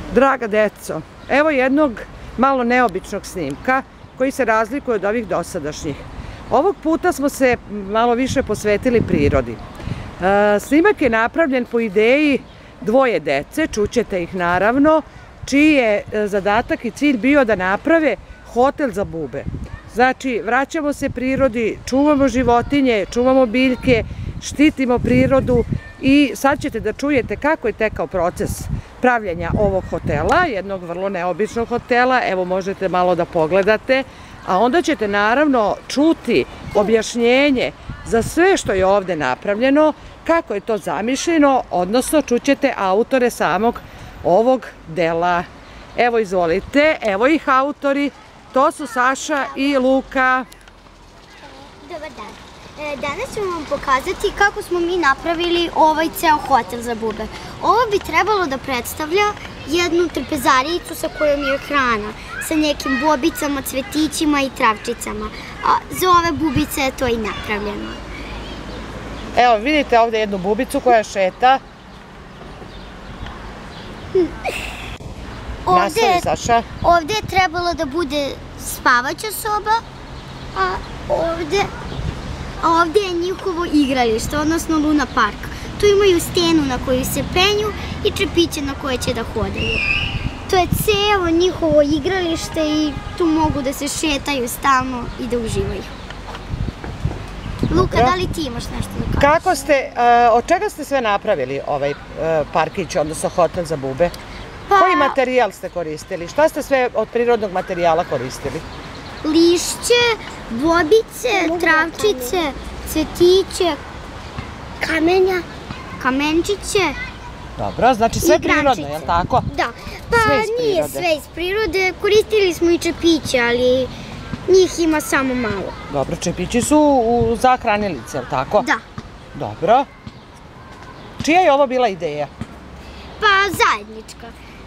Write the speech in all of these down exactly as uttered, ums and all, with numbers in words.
Draga deco, evo jednog malo neobičnog snimka koji se razlikuje od ovih dosadašnjih. Ovog puta smo se malo više posvetili prirodi. Snimak je napravljen po ideji dvoje dece, čućete ih naravno, čiji je zadatak i cilj bio da naprave hotel za bube. Znači, vraćamo se prirodi, čuvamo životinje, čuvamo biljke, štitimo prirodu i sad ćete da čujete kako je tekao proces pravljenja ovog hotela, jednog vrlo neobičnog hotela, evo možete malo da pogledate, a onda ćete naravno čuti objašnjenje za sve što je ovde napravljeno, kako je to zamišljeno, odnosno čućete autore samog ovog dela. Evo izvolite, evo ih autori, to su Saša i Luka. Dobar dan. Danas ćemo vam pokazati kako smo mi napravili ovaj ceo hotel za bube. Ovo bi trebalo da predstavlja jednu trpezarijicu sa kojom je hrana, sa nekim bobicama, cvetićima i travčicama. A za ove bubice je to i napravljeno. Evo vidite ovde jednu bubicu koja šeta. Nastavi, Saša. Ovde je trebalo da bude spavaća soba, a ovde... A ovde je njihovo igralište, odnosno Luna park. Tu imaju stenu na koju se penju i čepiće na koje će da hodaju. To je celo njihovo igralište i tu mogu da se šetaju stalno i da uživaju. Luka, da li ti imaš nešto da kažeš? Kako ste, od čega ste sve napravili ovaj parkić, odnosno hotel za bube? Koji materijal ste koristili? Šta ste sve od prirodnog materijala koristili? Lišće, bobice, travčice, cvetiće, kamenja, kamenčiće. Dobro, znači sve prirodno, je li tako? Da, pa nije sve iz prirode, koristili smo i čepiće, ali njih ima samo malo. Dobro, čepići su za hranilice, je li tako? Da. Dobro. Čija je ovo bila ideja? Pa zajednička.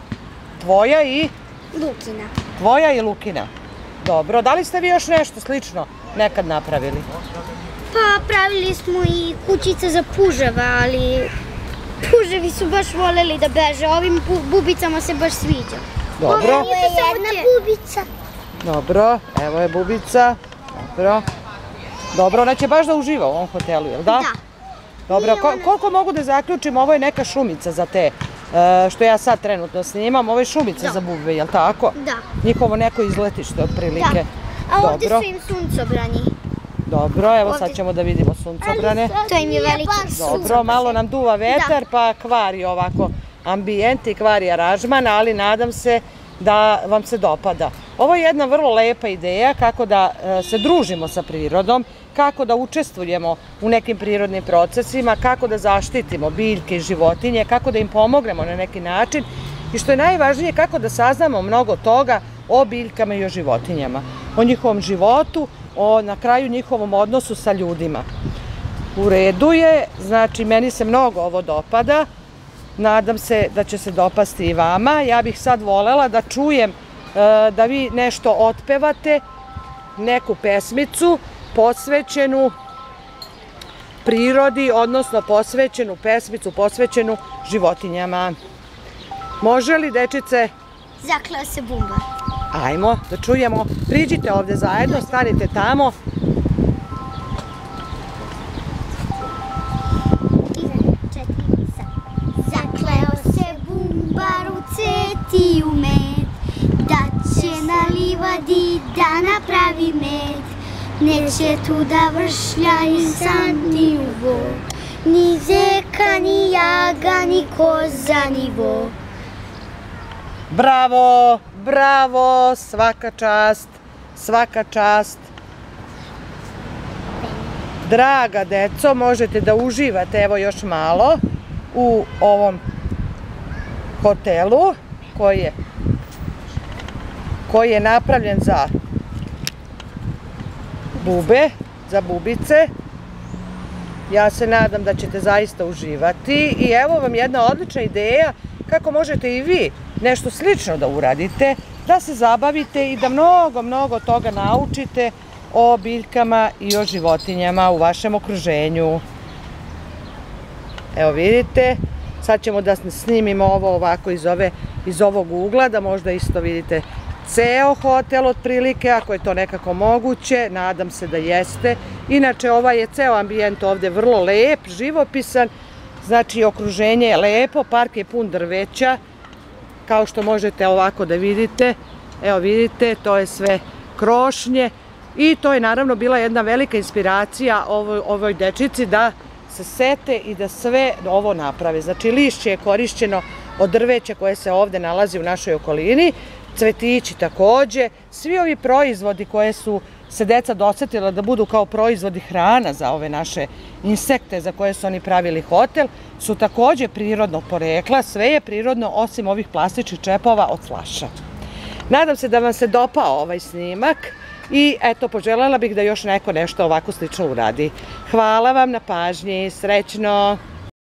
Tvoja i? Lukina. Tvoja i Lukina. Dobro, da li ste vi još nešto slično nekad napravili? Pa pravili smo i kućice za puževa, ali puževi su baš voleli da beže, ovim bubicama se baš sviđa. Dobro. Ovo je jedna bubica. Dobro, evo je bubica. Dobro. Dobro, ona će baš da uživa u ovom hotelu, jel da? Da. Dobro, koliko mogu da zaključim, ovo je neka šumica za te, što ja sad trenutno snimam, ovo je šumica za bube, jel tako? Da. Njihovo neko izletište otprilike. Da, a ovde su im suncobrani. Dobro, evo sad ćemo da vidimo suncobrane. To im je veliki suncobrane. Dobro, malo nam duva vetar pa kvari ovako ambijent i kvari aranžman, ali nadam se da vam se dopada. Ovo je jedna vrlo lepa ideja kako da se družimo sa prirodom, kako da učestvujemo u nekim prirodnim procesima, kako da zaštitimo biljke i životinje, kako da im pomognemo na neki način i što je najvažnije kako da saznamo mnogo toga o biljkama i o životinjama, o njihovom životu, o na kraju njihovom odnosu sa ljudima. U redu je, znači meni se mnogo ovo dopada, nadam se da će se dopasti i vama. Ja bih sad volela da čujem da vi nešto otpevate, neku pesmicu posvećenu prirodi, odnosno posvećenu pesmicu, posvećenu životinjama. Može li, dečice? Zakleo se bumbar. Ajmo, da čujemo. Priđite ovde zajedno, stanite tamo. Zakleo se bumbar u cvet i u med, da će na livadi da napravi med. Neće tu da vršlja ni san ni uvo, ni zeka, ni jaga, ni koza, ni vo. Bravo, bravo, svaka čast, svaka čast. Draga deco, možete da uživate, evo još malo, u ovom hotelu koji je, koji je napravljen za bube, za bubice. Ja se nadam da ćete zaista uživati i evo vam jedna odlična ideja kako možete i vi nešto slično da uradite, da se zabavite i da mnogo, mnogo toga naučite o biljkama i o životinjama u vašem okruženju. Evo vidite, sad ćemo da snimimo ovo ovako iz ove iz ovog ugla, da možda isto vidite ceo hotel otprilike, ako je to nekako moguće, nadam se da jeste. Inače, ovaj je ceo ambijent ovde vrlo lep, živopisan, znači okruženje je lepo, park je pun drveća, kao što možete ovako da vidite. Evo vidite, to je sve krošnje i to je naravno bila jedna velika inspiracija ovoj, ovoj dečici da se sete i da sve ovo naprave. Znači, lišće je korišćeno od drveća koje se ovde nalazi u našoj okolini, cvetići takođe, svi ovi proizvodi koje su se deca dosetila da budu kao proizvodi hrana za ove naše insekte za koje su oni pravili hotel, su takođe prirodnog porekla, sve je prirodno osim ovih plastičnih čepova od flaša. Nadam se da vam se dopao ovaj snimak i eto, poželjela bih da još neko nešto ovako slično uradi. Hvala vam na pažnji, srećno!